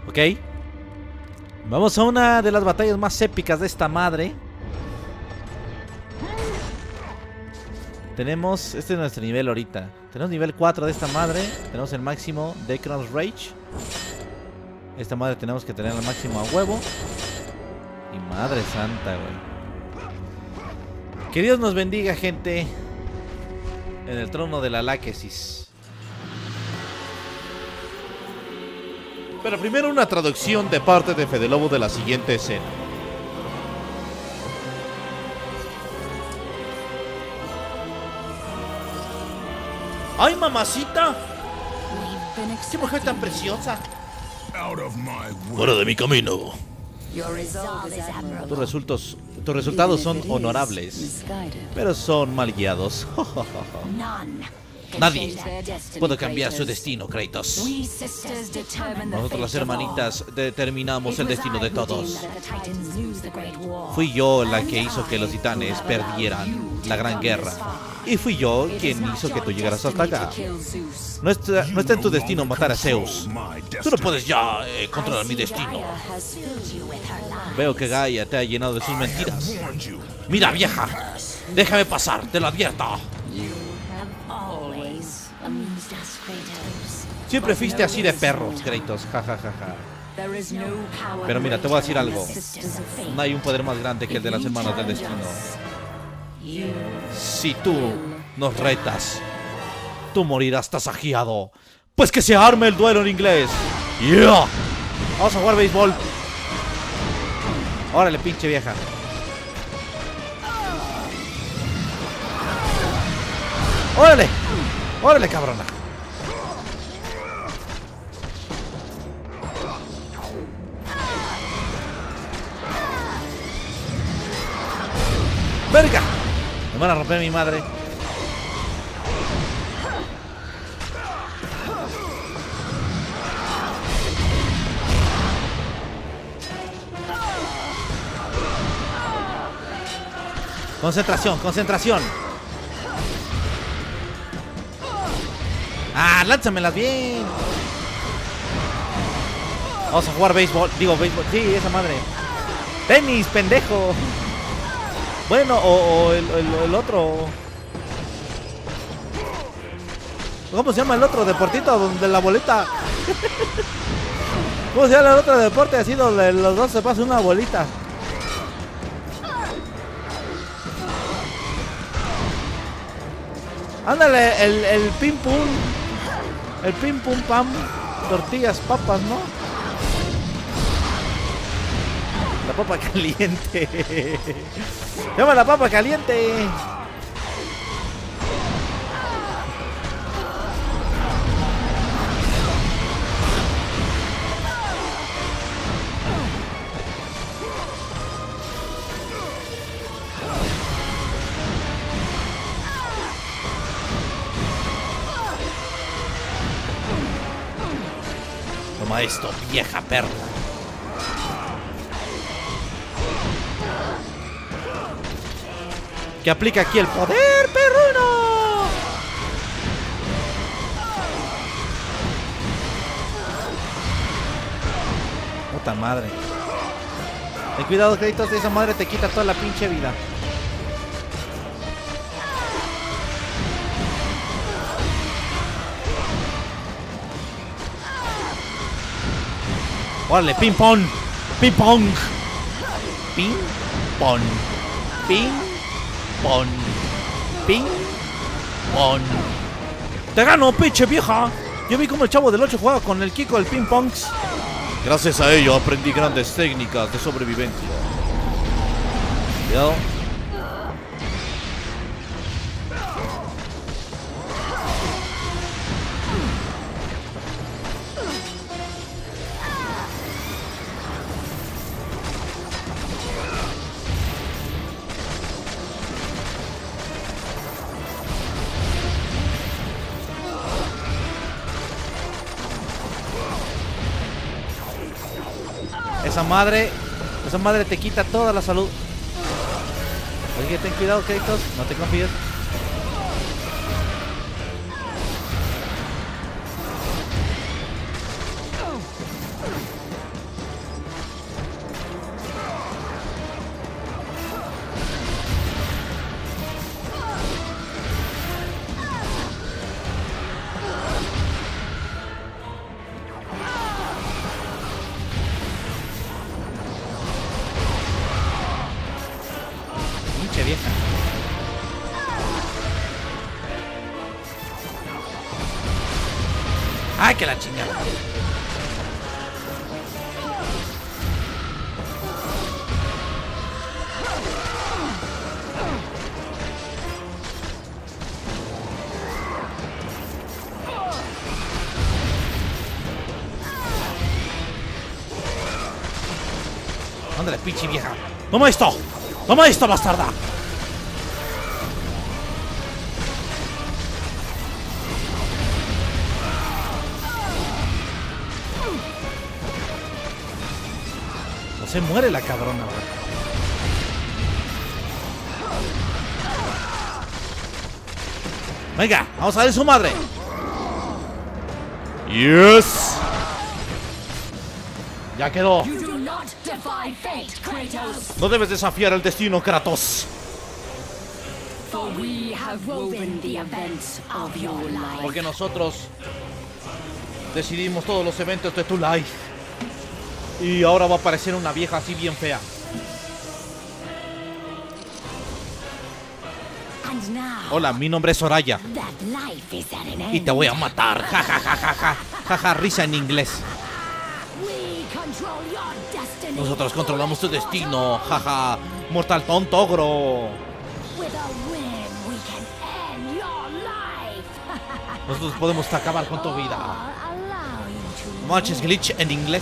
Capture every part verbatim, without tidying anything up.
Ok. Vamos a una de las batallas más épicas de esta madre. Tenemos, este es nuestro nivel ahorita. Tenemos nivel cuatro de esta madre. Tenemos el máximo de Crown's Rage. Esta madre tenemos que tener el máximo a huevo. Y madre santa, güey. Que Dios nos bendiga, gente. En el trono de la Láquesis. Pero primero una traducción de parte de Fede Lobo de la siguiente escena. ¡Ay, mamacita! ¡Qué mujer tan preciosa! Fuera de mi camino. Tus resultados, tus resultados son honorables, pero son mal guiados. Nadie puede cambiar su destino, Kratos. Nosotros las hermanitas determinamos el destino de todos. Fui yo la que hizo que los titanes perdieran la gran guerra. Y fui yo quien hizo que tú llegaras hasta acá. No está, no está en tu destino matar a Zeus. Tú no puedes ya eh, controlar mi destino. Veo que Gaia te ha llenado de sus mentiras. Mira, vieja, déjame pasar, te lo advierto. Siempre fuiste así de perros, Kratos, jajajaja. Pero mira, te voy a decir algo. No hay un poder más grande que el de las hermanas del destino. Si tú nos retas, tú morirás tasajeado. Pues que se arme el duelo en inglés. Yeah. Vamos a jugar béisbol. Órale, pinche vieja. Órale. Órale, cabrona. ¡Verga! Me van a romper mi madre. Concentración, concentración. Ah, lánzamelas bien. Vamos a jugar béisbol. Digo, béisbol. Sí, esa madre. Tenis, pendejo. Bueno, o, o el, el, el otro. ¿Cómo se llama el otro deportito donde la bolita? ¿Cómo se llama el otro deporte así donde los dos se pasan una bolita? Ándale, el, el pim pum. El pim pum pam. Tortillas, papas, ¿no? La papa caliente. Llama la papa caliente. Toma esto, vieja perra. Que aplica aquí el poder perruno. Puta madre. Ten cuidado, Kratos, esa madre te quita toda la pinche vida. Órale, ping pong. Ping pong. Ping pong. Ping pong. Ping pong. Te gano, pinche vieja. Yo vi como el Chavo del ocho jugaba con el Kiko del ping pong. Gracias a ello aprendí grandes técnicas de sobrevivencia. Cuidado. Esa madre, esa madre te quita toda la salud. Oye, ten cuidado, Kratos, no te confíes. que la chingada. Ándale, pinche vieja. ¡Toma esto! ¡Toma esto, bastarda! No se muere la cabrona, güey. Venga, vamos a ver su madre. Yes. Ya quedó. No debes desafiar el destino, Kratos. Porque nosotros decidimos todos los eventos de tu life. Y ahora va a aparecer una vieja así bien fea. Hola, mi nombre es Soraya. Y te voy a matar. Ja, ja, ja, ja, ja. Ja, ja, risa en inglés. Nosotros controlamos tu destino. Jaja. Mortal tonto ogro. Nosotros podemos acabar con tu vida. Manches glitch en inglés.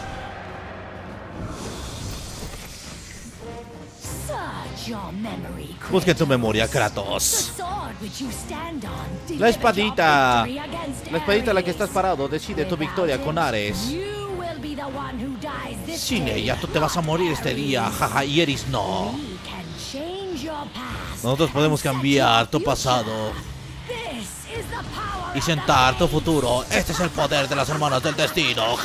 Busque tu memoria, Kratos. La espadita. La espadita en la que estás parado decide tu victoria con Ares. Sin ella tú te vas a morir este día, jaja, y Eris no. Nosotros podemos cambiar tu pasado y sentar tu futuro. Este es el poder de las hermanas del destino.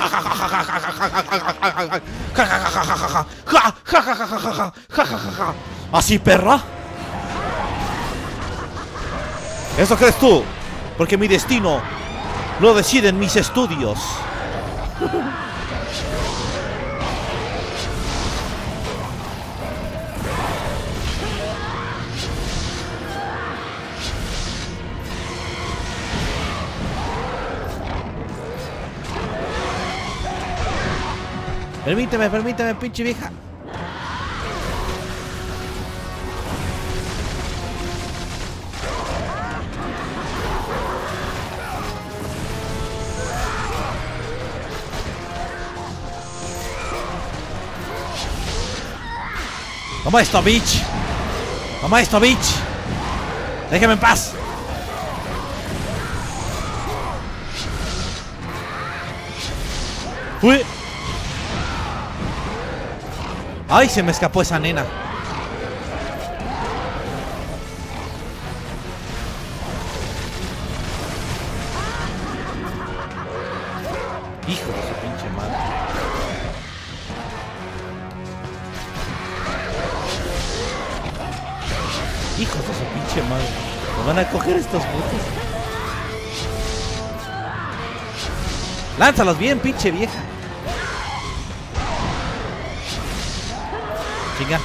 ¿Así, perra? ¿Eso crees tú? Porque mi destino lo deciden mis estudios. Permíteme, permíteme, pinche vieja. Toma esto, bitch. Toma esto, bitch. Déjame en paz. Uy. Ay, se me escapó esa nena. Hijo de su pinche madre. Hijo de su pinche madre. ¿Me van a coger estos putos? Lánzalos bien, pinche vieja. Chinga.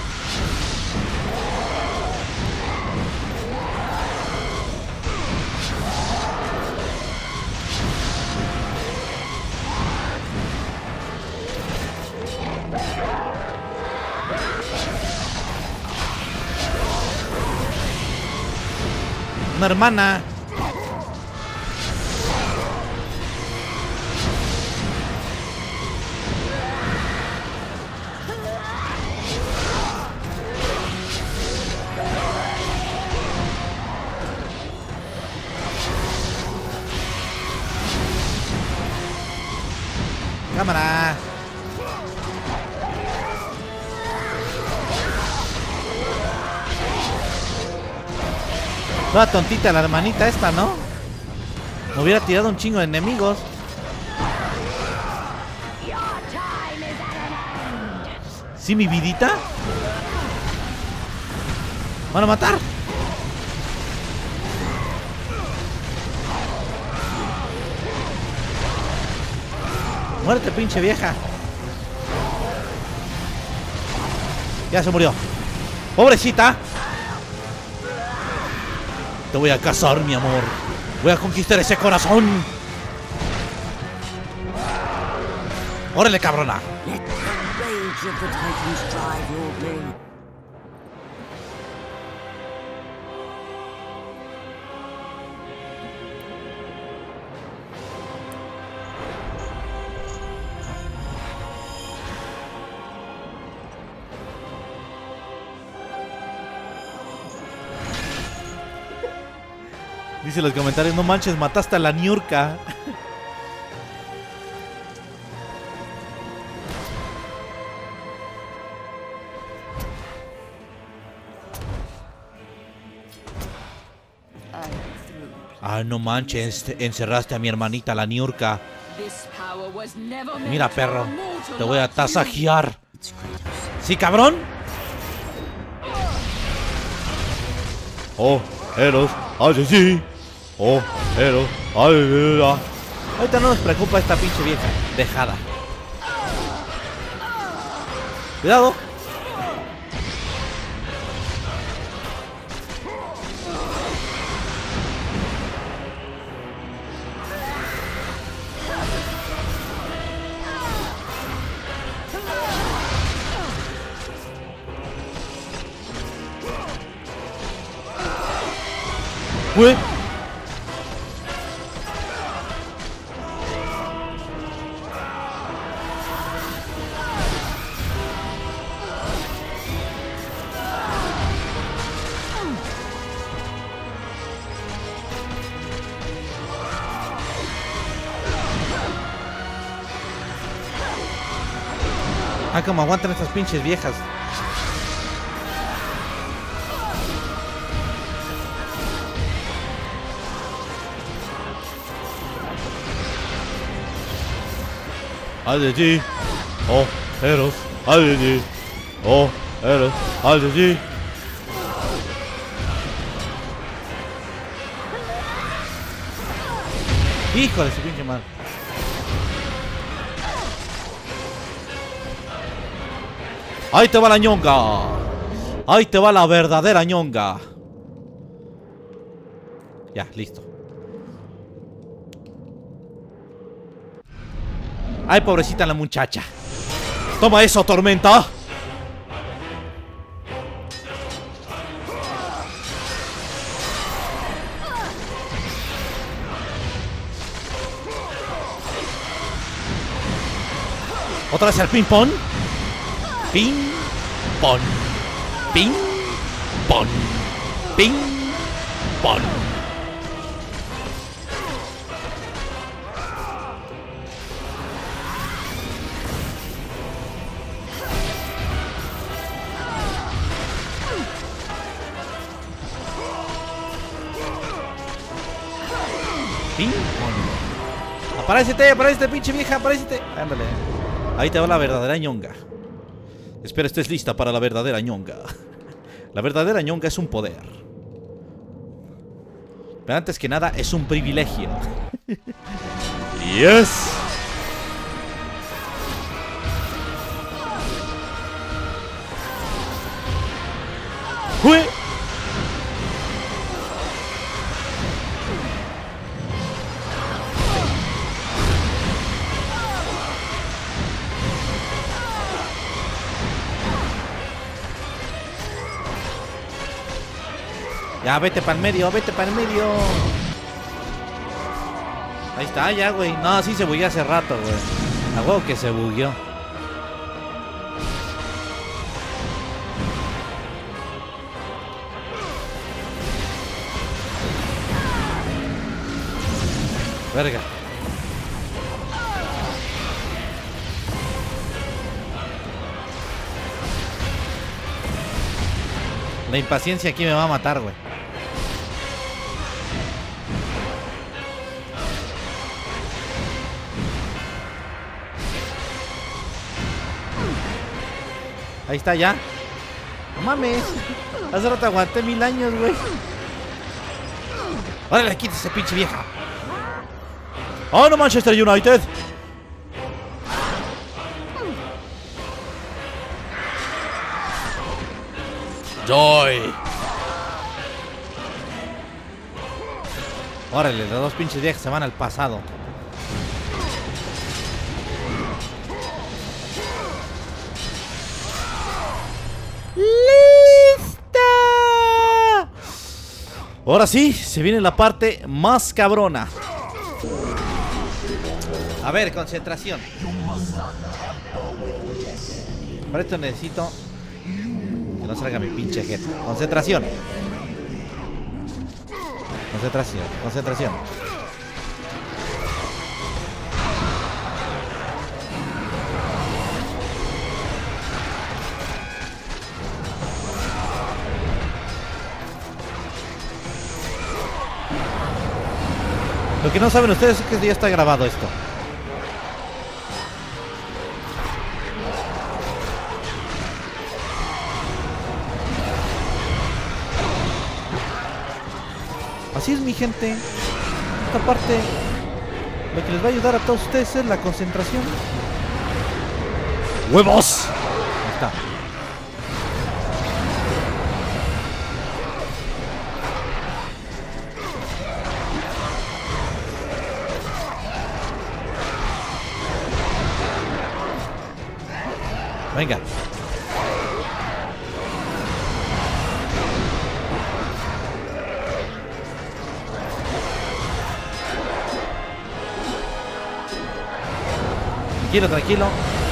Una hermana. Cámara. Toda tontita la hermanita esta, ¿no? Me hubiera tirado un chingo de enemigos. ¿Sí, mi vidita? ¿Van a matar? Muerte, pinche vieja. Ya se murió. Pobrecita. Te voy a casar, mi amor. Voy a conquistar ese corazón. ¡Órale, cabrona! Dice en los comentarios, no manches, mataste a la Niurka. Ah, no manches, encerraste a mi hermanita, la Niurka. Mira, perro, te voy a tasajear. ¿Sí, cabrón? Oh, Eros, ay, sí. Oh, Eros, ay, ay. Ahorita no nos preocupa esta pinche vieja dejada. Cuidado. Güey. Ah, como aguantan estas pinches viejas. Ay de ti, oh, Eros, ay de ti, oh, Eros, ay de ti. Hijo de su pinche madre. Ahí te va la ñonga. Ahí te va la verdadera ñonga. Ya, listo. Ay, pobrecita la muchacha. Toma eso, tormenta. Otra vez el ping pong. Ping pong. Ping pong. Ping pong. Ping pong. Aparécete, aparécete, pinche vieja, aparécete. Ándale. Ahí te va la verdadera ñonga. Espera, estés lista para la verdadera ñonga. La verdadera ñonga es un poder. Pero antes que nada, es un privilegio. Yes. ¡Uy! Ya, vete para el medio, vete para el medio. Ahí está, ya, güey. No, sí se bugueó hace rato, güey. A huevo que se bugueó. Verga. La impaciencia aquí me va a matar, güey. Ahí está ya. No mames. Hace rato aguanté mil años, güey. Órale, quítese, pinche vieja. ¡Oh, no, Manchester United! Joy. Órale, las dos pinches viejas se van al pasado. Ahora sí, se viene la parte más cabrona. A ver, concentración. Para esto necesito que no salga mi pinche head. Concentración. Concentración, concentración. Lo que no saben ustedes es que ya está grabado esto. Así es, mi gente. Esta parte, lo que les va a ayudar a todos ustedes es la concentración. ¡Huevos! Ahí está. Venga. Tranquilo, tranquilo.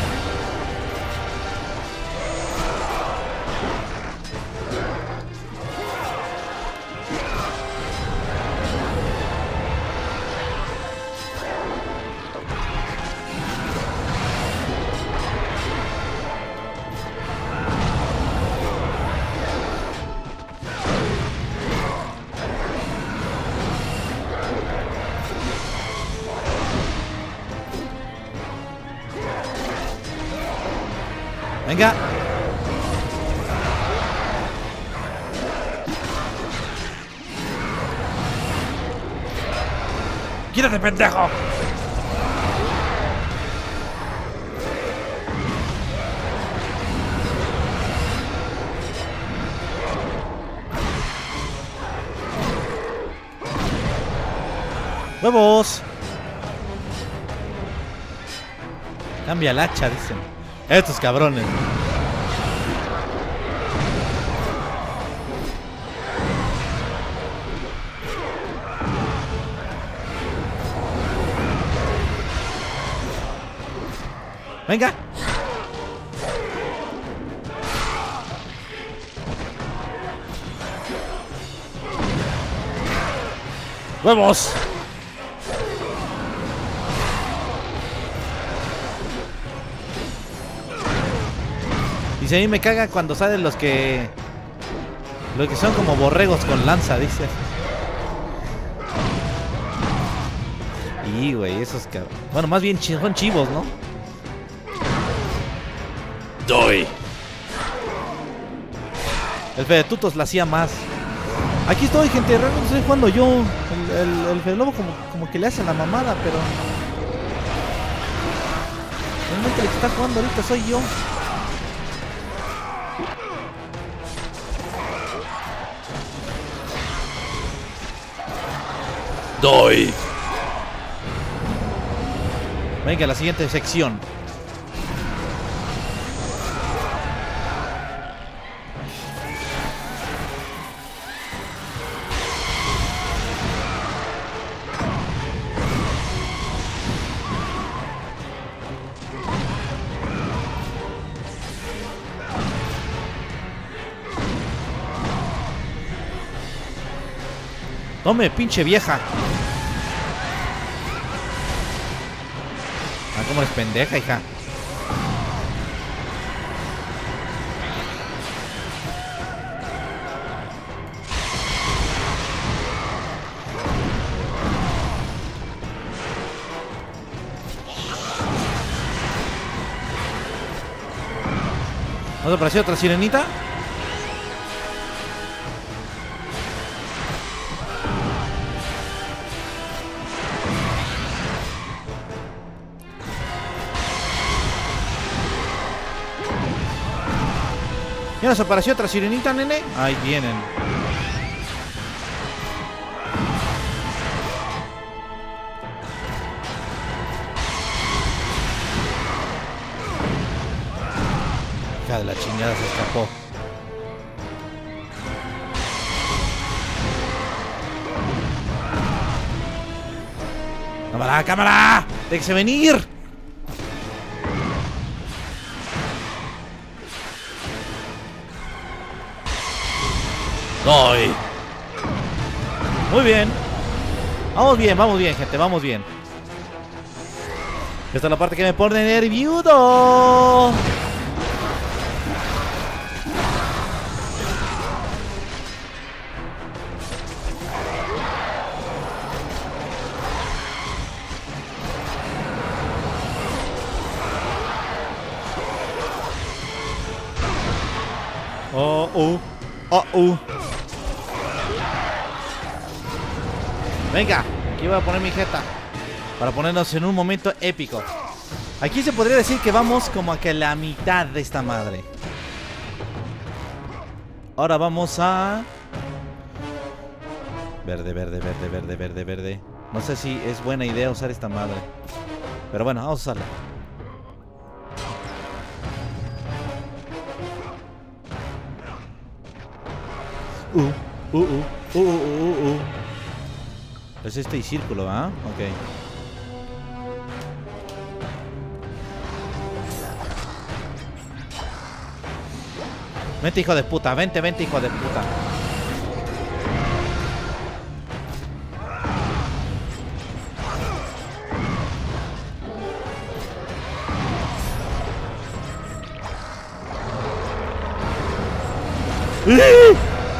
Venga. ¡Quítate, pendejo! ¡Huevos! Cambia el hacha, dicen. Estos cabrones. Venga. ¡Huevos! Dice, a mí me caga cuando salen los que... Los que son como borregos con lanza, dice. Y, güey, esos cabros. Bueno, más bien son chivos, ¿no? Doy. El Fedetutos la hacía más. Aquí estoy, gente, realmente estoy jugando yo. El, el, el Fede Lobo como, como que le hace la mamada, pero... Realmente el que está jugando ahorita soy yo. Doy. Venga, la siguiente sección. Tome, pinche vieja. Ah, cómo eres pendeja, hija. ¿No te pareció otra sirenita? ¿Ya nos apareció otra sirenita, nene? Ahí vienen. Hija de la chingada, se escapó. ¡Cámara, cámara! ¡Déjese venir! ¡Doy! Muy bien. Vamos bien, vamos bien, gente, vamos bien. Esta es la parte que me pone nervioso. Oh, oh, oh, oh. Venga, aquí voy a poner mi jeta para ponernos en un momento épico. Aquí se podría decir que vamos como a que la mitad de esta madre. Ahora vamos a... Verde, verde, verde, verde, verde, verde. No sé si es buena idea usar esta madre, pero bueno, vamos a usarla. Uh, uh, uh, uh, uh, uh, uh. Es este y círculo, ¿ah? ¿eh? Ok. Vente, hijo de puta, vente, vente, hijo de puta. ¡Eh!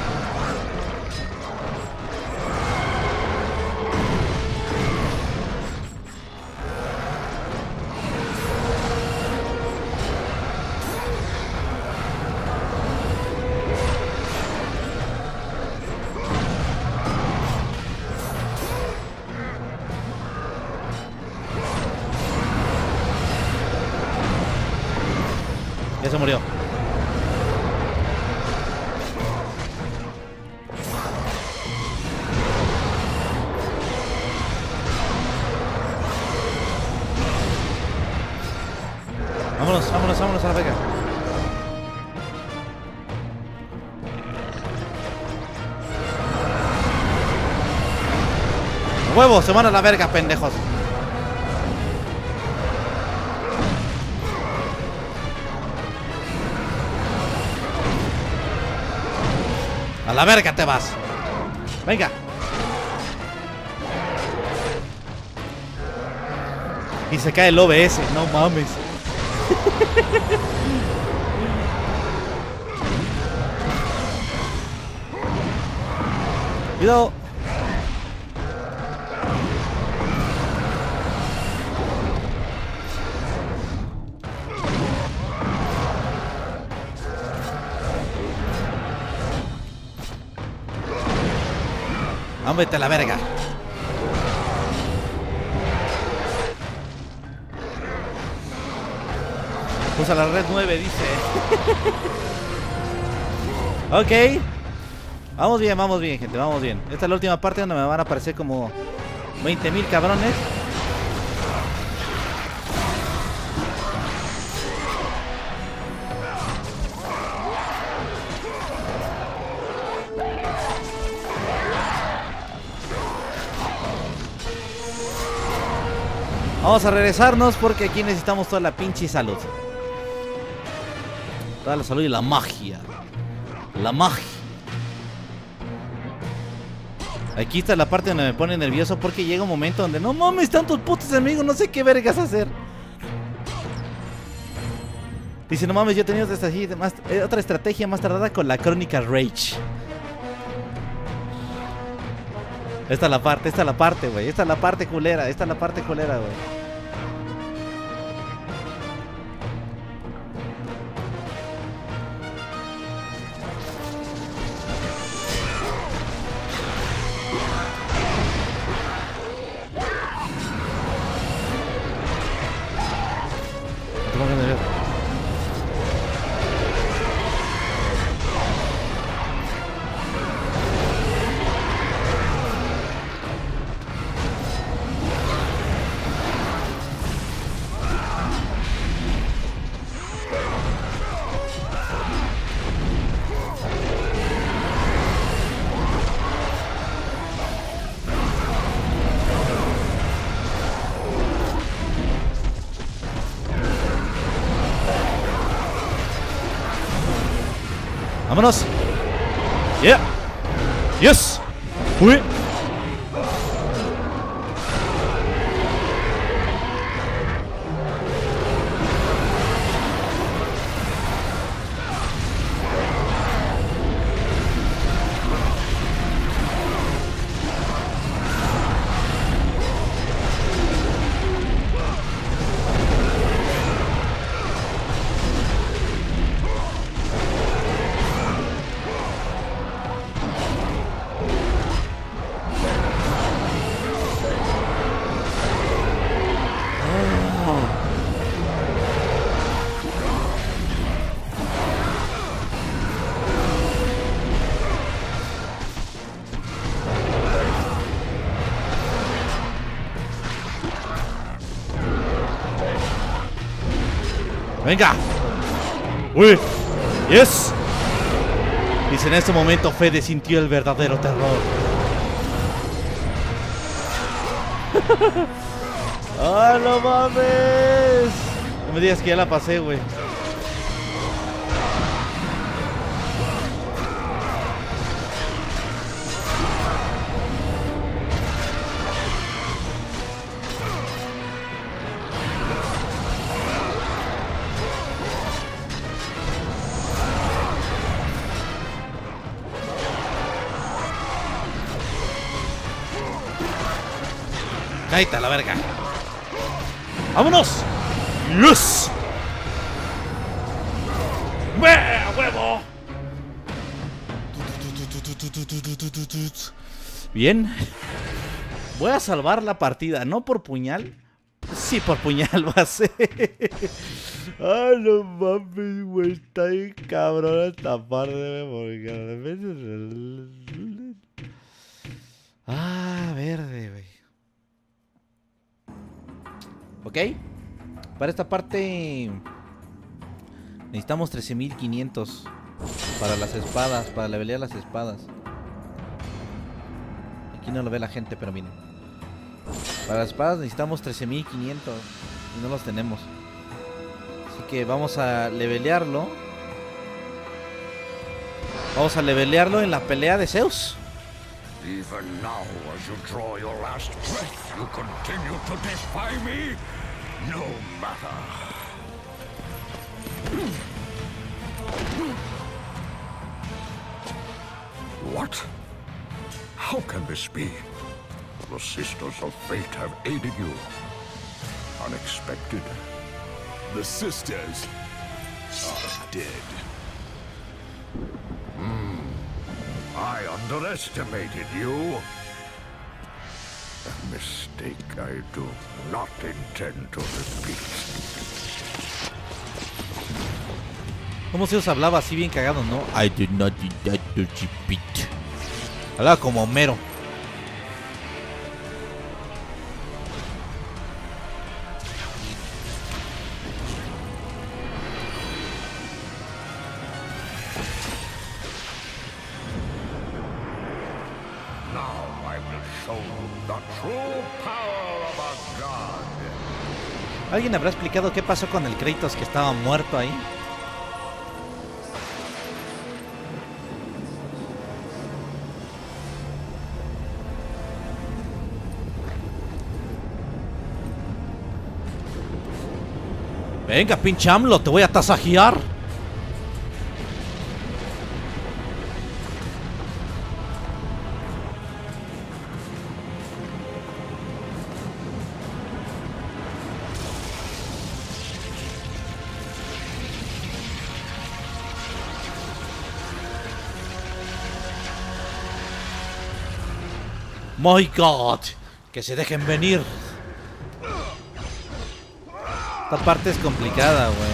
Ya se murió. Vámonos, vámonos, vámonos a la verga. ¡Huevos! Se van a la verga, pendejos. A la verga te vas. Venga. Y se cae el O B S. No mames. Cuidado. Vámonos a la verga. Usa la red nueve, dice. Ok. Vamos bien, vamos bien, gente, vamos bien. Esta es la última parte donde me van a aparecer como veinte mil cabrones. Vamos a regresarnos porque aquí necesitamos toda la pinche salud. Toda la salud y la magia. La magia. Aquí está la parte donde me pone nervioso porque llega un momento donde no mames, tantos putos enemigos, no sé qué vergas hacer. Dice, no mames, yo he tenido otra estrategia más, eh, otra estrategia más tardada con la crónica Rage. Esta es la parte, esta es la parte, güey. Esta es la parte culera, esta es la parte culera, güey. ¡Vámonos! ¡Yeah! ¡Yes! ¡Uy! ¡Venga! ¡Uy! ¡Yes! Dice, en este momento Fede sintió el verdadero terror. ¡Ah, no mames! No me digas que ya la pasé, güey. Cállate a la verga. ¡Vámonos! ¡Yes! ¡A huevo! Bien. Voy a salvar la partida, no por puñal. Sí, por puñal va a ser. Ay, no mames, güey. Está bien cabrón esta parte, porque de repente... Ah, verde, güey. Ok. Para esta parte necesitamos trece mil quinientos para las espadas, para levelear las espadas. Aquí no lo ve la gente, pero miren. Para las espadas necesitamos trece mil quinientos y no los tenemos. Así que vamos a levelearlo. Vamos a levelearlo en la pelea de Zeus. Even now, as you draw your last breath, you continue to defy me? No matter. What? How can this be? The Sisters of Fate have aided you. Unexpected. The Sisters are dead. Hmm. I underestimated you. A mistake I do not intend to repeat. ¿Cómo se os hablaba así bien cagado, no? I did not intend to repeat. Hablaba como Homero. ¿Alguien habrá explicado qué pasó con el Kratos que estaba muerto ahí? Venga, pinche AMLO, te voy a tasajear. My God, que se dejen venir. Esta parte es complicada, güey.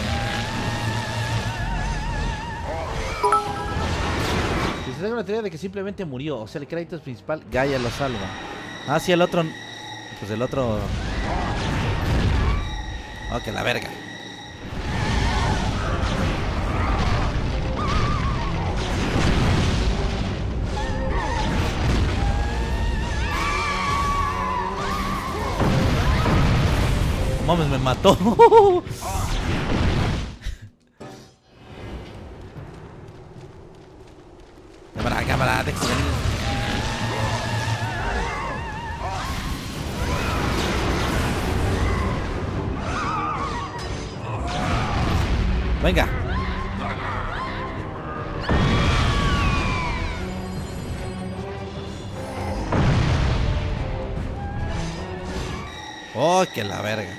Si se da una teoría de que simplemente murió, o sea, el Kratos principal, Gaia lo salva. Ah, sí, el otro... Pues el otro... Oh, que la verga. Mames, me mató. cámara, deja de venir. Venga. Oh, que la verga.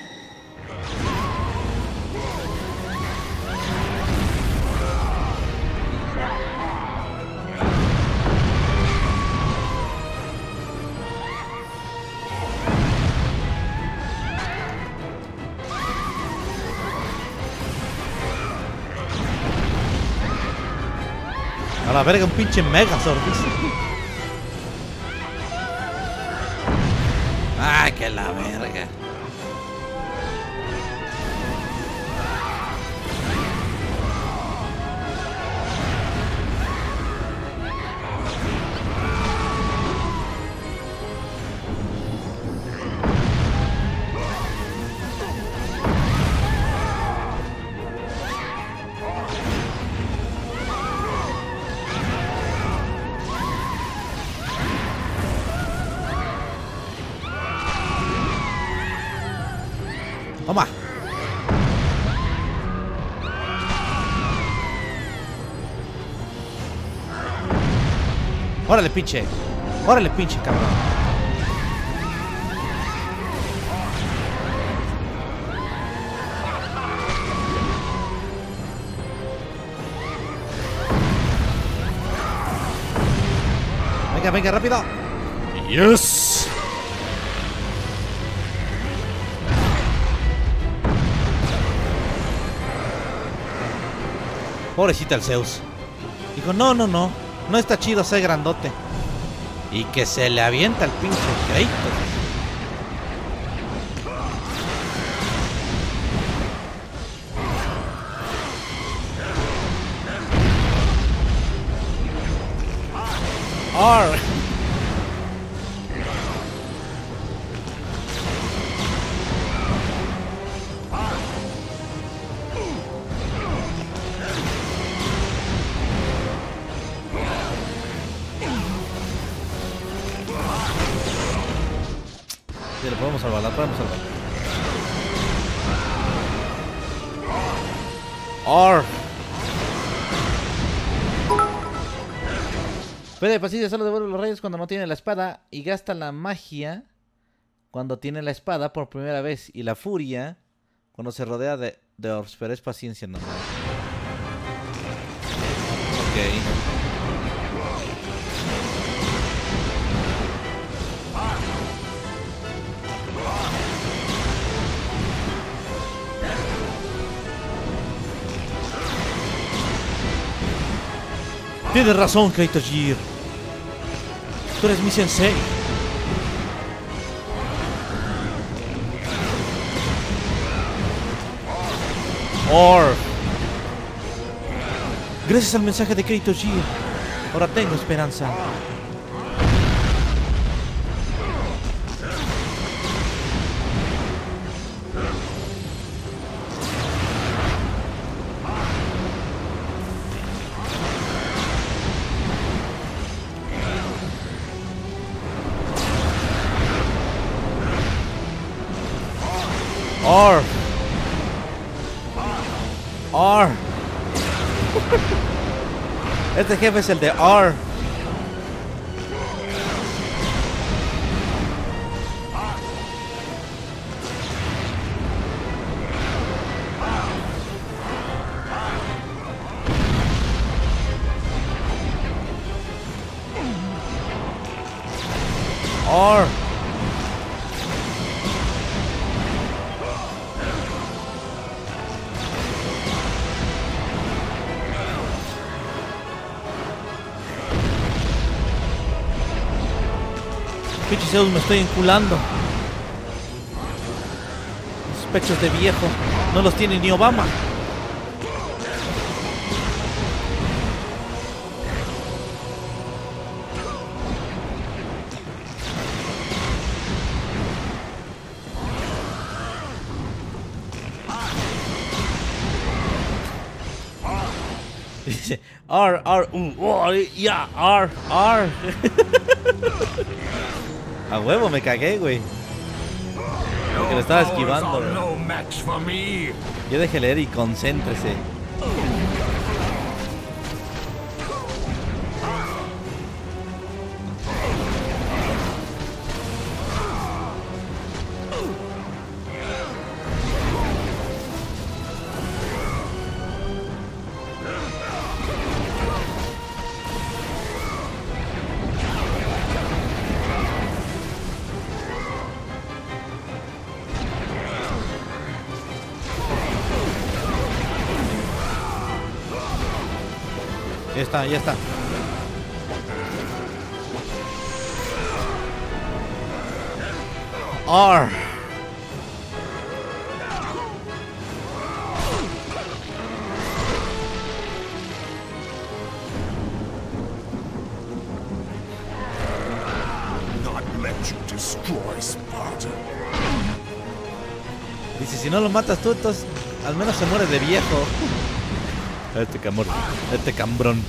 A la verga, un pinche Megazord. Ah, que la verga. Toma. Órale, pinche. Órale, pinche, cabrón. Venga, venga, rápido. Yes. Pobrecita el Zeus. Dijo, no, no, no. No está chido ser grandote. Y que se le avienta el pinche Kratos. Arr. Sí, lo podemos salvar, la podemos salvar. Arr. Puede de paciencia, solo devuelve los rayos cuando no tiene la espada y gasta la magia cuando tiene la espada por primera vez y la furia cuando se rodea de, de orbs, pero es paciencia nomás. Ok. Tienes razón, Kratos Gear. Tú eres mi sensei. Or. Gracias al mensaje de Kratos Gear, ahora tengo esperanza. Or. Or. Este jefe es el de Or. Or. Pinche Zeus, me estoy enculando. Los pechos de viejo no los tiene ni Obama. Dice, R, R, U, oh, ya, R, R. A huevo, me cagué, güey. Porque lo estaba esquivando. Yo dejé leer y concéntrese. Ya está, ya está. R. Not let you destroy Sparta. Dice, si no lo matas tú, entonces al menos se muere de viejo. Este camor, este cambrón.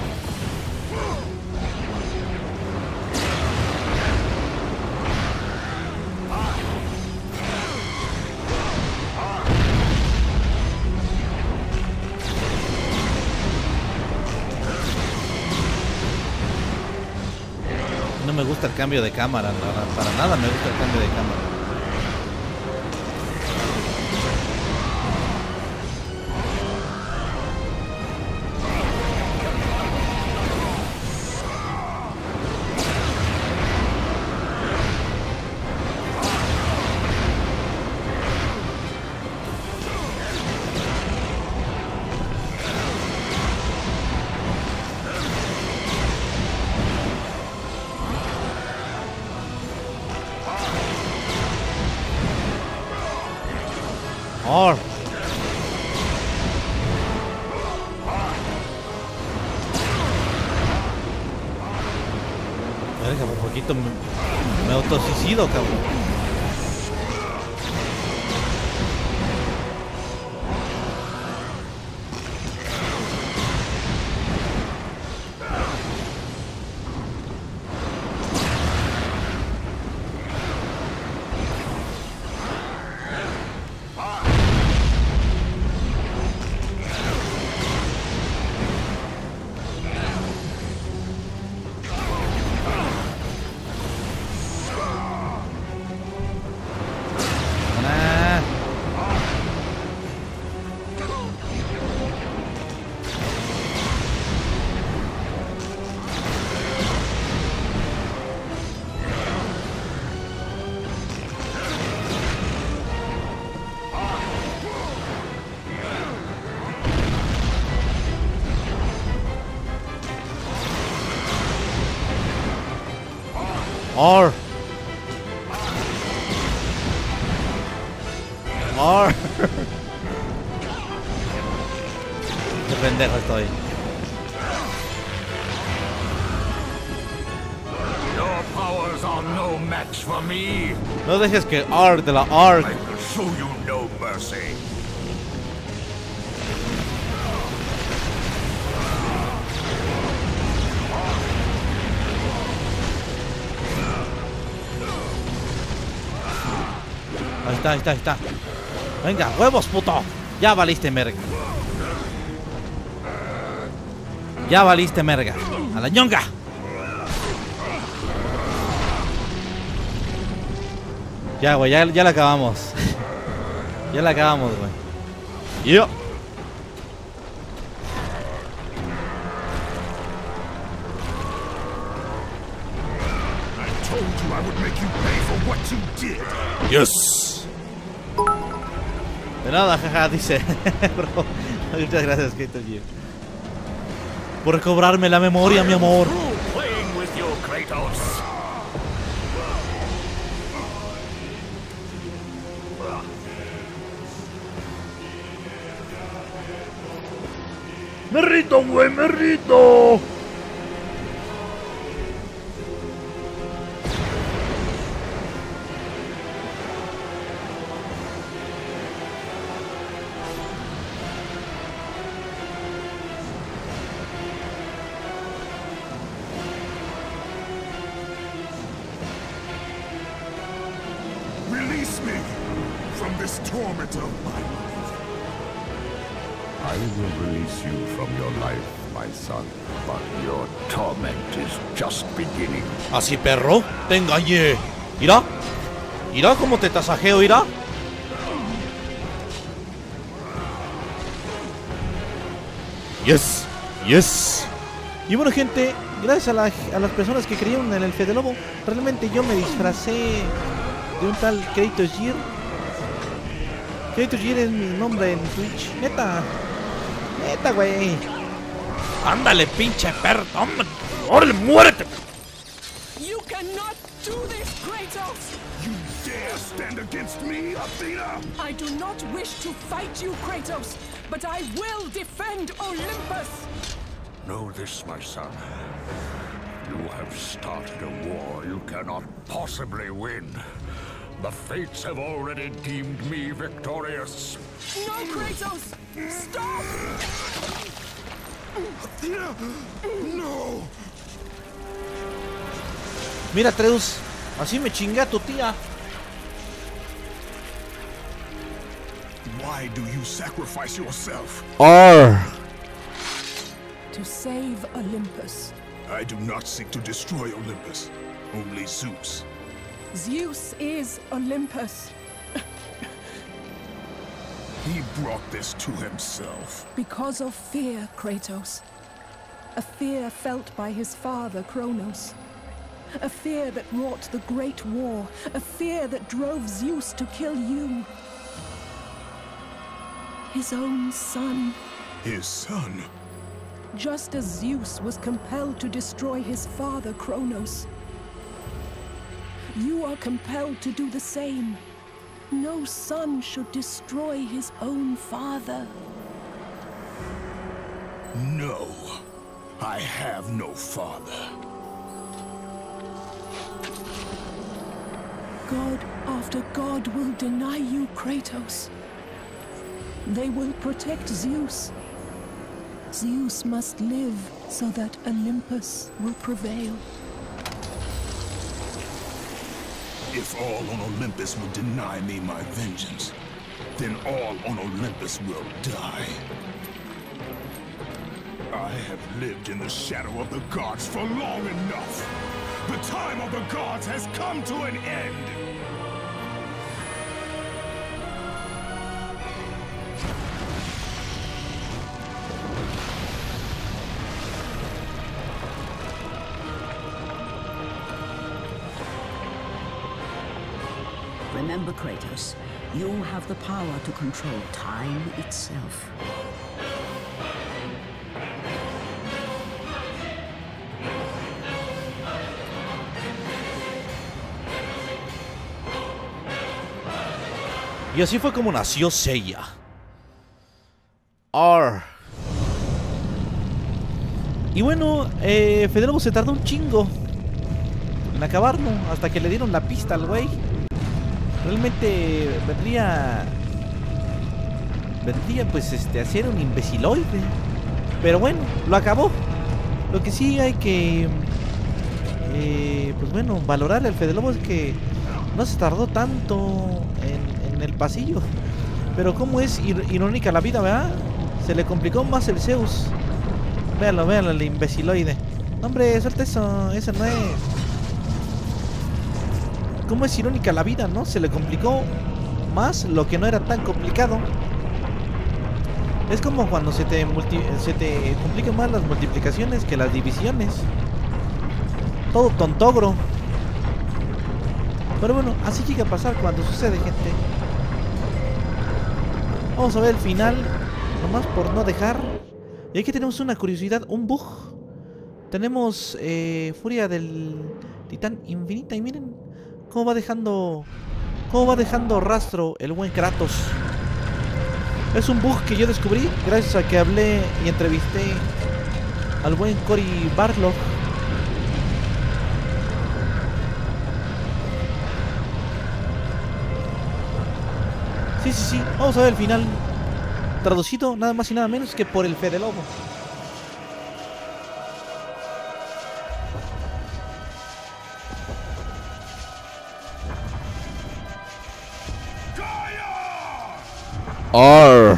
No me gusta el cambio de cámara, no, para nada me gusta el cambio de cámara. R. Verga, por poquito me, me autosuicido, cabrón. R. R. Qué pendejo estoy. Your powers are no match for me. No dejes que R de la R. I will show you no mercy. Ahí está, ahí está, ahí está. Venga, huevos, puto. Ya valiste merga. Ya valiste merga. A la ñonga. Ya, güey, ya, ya la acabamos. Ya la acabamos, güey. Yo. I told you I would make you pay for what you did. Yes. De nada, jaja, dice. Bro, muchas gracias, Kato G. Por recobrarme la memoria, mi amor. Playing with you, Kratos. Me rito, güey, me rito. torment of my life. I will release you from your life, my son, but your torment is just beginning. Así, perro, te engañé. Mira, mira cómo te tasajeo, mira. Yes, yes. Y bueno, gente, gracias a, la, a las personas que creyeron en el Fede Lobo, realmente yo me disfracé de un tal Kratos Gear. Kratos Gear es mi nombre en Twitch. Neta, neta, güey. Ándale, pinche perro. Hombre, órale, muérete. You cannot do this, Kratos. You dare stand against me, Athena? I do not wish to fight you, Kratos, but I will defend Olympus. Know this, my son. You have started a war you cannot possibly win. The fates have already deemed me victorious. No, Kratos! Stop! Athena! No! Mira, Atreus, así me chingué a tu tía. Why do you sacrifice yourself? R. To save Olympus. I do not seek to destroy Olympus. Only Zeus. Zeus is Olympus. He brought this to himself. Because of fear, Kratos. A fear felt by his father, Kronos. A fear that wrought the Great War. A fear that drove Zeus to kill you. His own son. His son? Just as Zeus was compelled to destroy his father, Kronos. You are compelled to do the same. No son should destroy his own father. No. I have no father. God after God will deny you, Kratos. They will protect Zeus. Zeus must live so that Olympus will prevail. If all on Olympus will deny me my vengeance, then all on Olympus will die. I have lived in the shadow of the gods for long enough. The time of the gods has come to an end. Remember, Kratos, you have the power to control time itself. Y así fue como nació Seiya. R. Y bueno, eh, Fede Lobo se tardó un chingo en acabarlo, hasta que le dieron la pista al güey. Realmente vendría Vendría pues este a ser un imbeciloide. Pero bueno, lo acabó. Lo que sí hay que eh, pues bueno, valorarle al Fede Lobo es que no se tardó tanto en, en el pasillo. Pero como es ir irónica la vida, ¿verdad? Se le complicó más el Zeus. Véanlo, véanlo, el imbeciloide. No, hombre, suelta eso, eso no es. Cómo es irónica la vida, ¿no? Se le complicó más lo que no era tan complicado. Es como cuando se te, multi se te complican más las multiplicaciones que las divisiones. Todo tontogro. Pero bueno, así llega a pasar cuando sucede, gente. Vamos a ver el final, nomás por no dejar. Y aquí tenemos una curiosidad, un bug. Tenemos eh, Furia del Titán Infinita. Y miren cómo va dejando Cómo va dejando rastro el buen Kratos. Es un bug que yo descubrí gracias a que hablé y entrevisté al buen Cory Barlog. Sí, sí, sí, vamos a ver el final. Traducido nada más y nada menos que por el Fede Lobo. Gaia! Arr.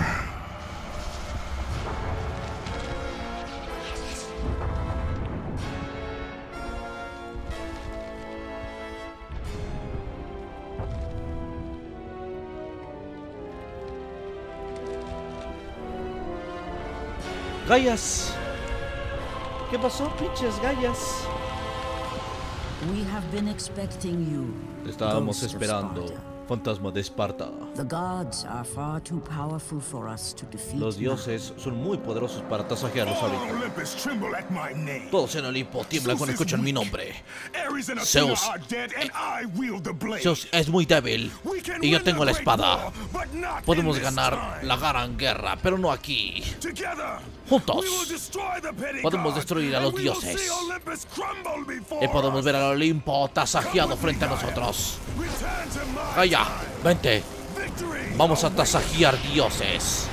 Gaias. ¿Qué pasó, pinches Gaias? We have been expecting you. Te estábamos Ghost of esperando, Sparta. fantasma de Esparta. The gods are far too powerful for us to defeat. Los dioses son muy poderosos para tasajearlos ahorita. Olympus tremble at my name. Todos en Olimpo tiemblan cuando escuchan mi nombre. Ares and Athena Zeus. are dead and I wield the blade. Zeus es muy débil We can y yo win tengo the la great espada. war, but not Podemos in this ganar time. la gran guerra, pero no aquí. Together, Juntos we will destroy the petty podemos gods, destruir a and los we will dioses. see Olympus crumble before Y podemos us. ver al Olimpo tasajeado frente a nosotros. Return to my Gaia, side. vente. Victory Vamos a awaits. tasajear dioses.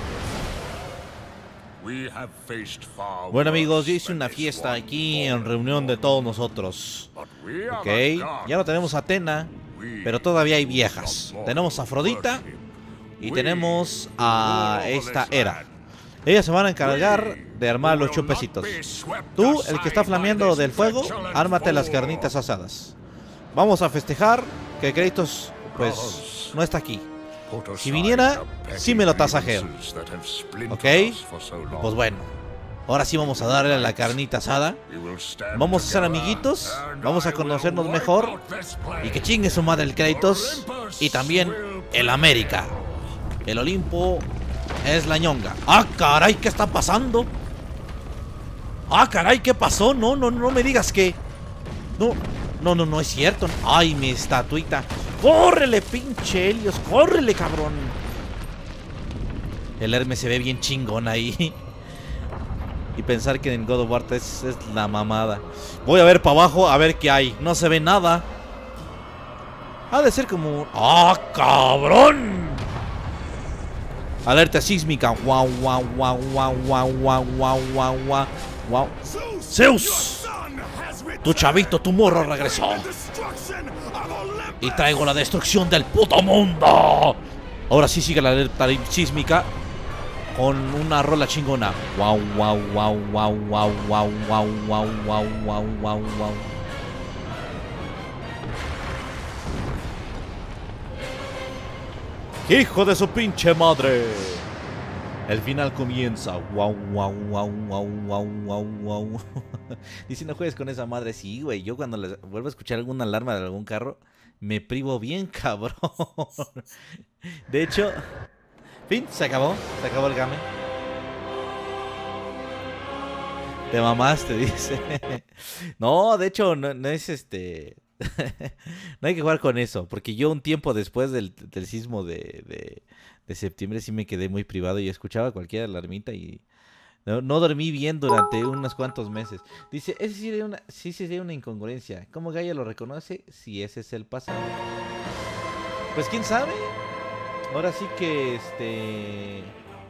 We have faced far Bueno amigos, yo worse hice una than this fiesta one aquí en before. reunión de todos nosotros. But we are Ok, the gods. ya no tenemos a Atena, pero todavía hay viejas. Tenemos a Afrodita y tenemos a esta Hera. Ellas se van a encargar de armar los chupecitos. Tú, el que está flameando del fuego, ármate las carnitas asadas. Vamos a festejar que Kratos, pues, no está aquí. Si viniera, sí me lo tasajeo. ¿Ok? Pues bueno, ahora sí vamos a darle a la carnita asada. Vamos a ser amiguitos, vamos a conocernos mejor. Y que chingue su madre el Kratos. Y también el América. El Olimpo es la ñonga. ¡Ah, caray! ¿Qué está pasando? ¡Ah, caray! ¿Qué pasó? No, no, no me digas que... No, no, no, no es cierto. ¡Ay, mi estatuita! ¡Córrele, pinche Helios! ¡Córrele, cabrón! El Hermes se ve bien chingón ahí. Y pensar que en God of War es, es la mamada. Voy a ver para abajo a ver qué hay. No se ve nada. Ha de ser como... ¡Ah, cabrón! Alerta sísmica. Guau, guau, guau, guau, guau, guau, guau, guau, guau, guau. ¡Zeus! Tu chavito, tu morro regresó. Y traigo la destrucción del puto mundo. Ahora sí sigue la alerta sísmica. Con una rola chingona. Guau, guau, guau, guau, guau, guau, guau, guau, guau, guau, guau, guau. ¡Hijo de su pinche madre! El final comienza. Guau, guau, guau, guau, guau, guau, guau. Dice, no juegues con esa madre. Sí, güey. Yo cuando les vuelvo a escuchar alguna alarma de algún carro, me privo bien, cabrón. De hecho, fin, se acabó. Se acabó el game. Te mamaste, dice. No, de hecho, no, no es este... No hay que jugar con eso, porque yo un tiempo después del, del sismo de, de, de septiembre sí me quedé muy privado y escuchaba cualquier alarmita y no, no dormí bien durante unos cuantos meses. Dice, ese sí sería una, sí sería una incongruencia. ¿Cómo Gaia lo reconoce si ese es el pasado? Pues quién sabe. Ahora sí que este...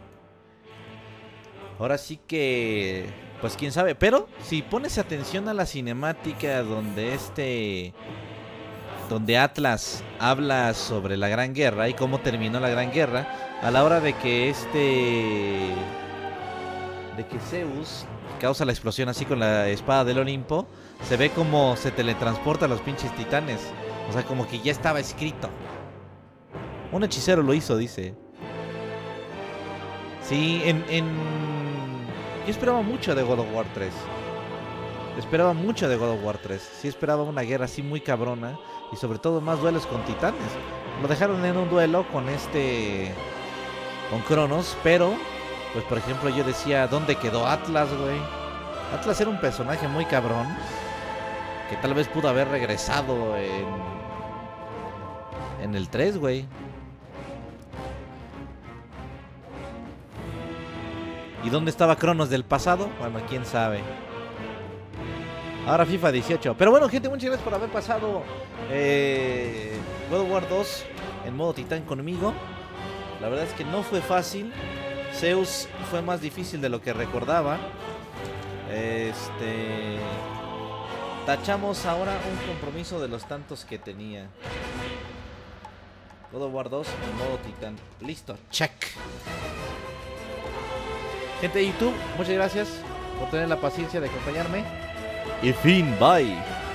Ahora sí que... Pues quién sabe, pero si pones atención a la cinemática donde este... Donde Atlas habla sobre la Gran Guerra y cómo terminó la Gran Guerra, a la hora de que este... De que Zeus causa la explosión así con la espada del Olimpo, se ve como se teletransporta a los pinches titanes. O sea, como que ya estaba escrito. Un hechicero lo hizo, dice. Sí, en... en... Yo esperaba mucho de God of War tres. Esperaba mucho de God of War tres. Sí esperaba una guerra así muy cabrona. Y sobre todo más duelos con titanes. Lo dejaron en un duelo con este... Con Cronos. Pero, pues por ejemplo yo decía, ¿dónde quedó Atlas, güey? Atlas era un personaje muy cabrón. Que tal vez pudo haber regresado en... En el tres, güey. ¿Y dónde estaba Cronos del pasado? Bueno, quién sabe. Ahora FIFA dieciocho. Pero bueno, gente, muchas gracias por haber pasado eh, God of War dos en modo titán conmigo. La verdad es que no fue fácil. Zeus fue más difícil de lo que recordaba. Este... Tachamos ahora un compromiso de los tantos que tenía. God of War dos en modo titán. Listo, check. Gente de YouTube, muchas gracias por tener la paciencia de acompañarme. Y fin, bye.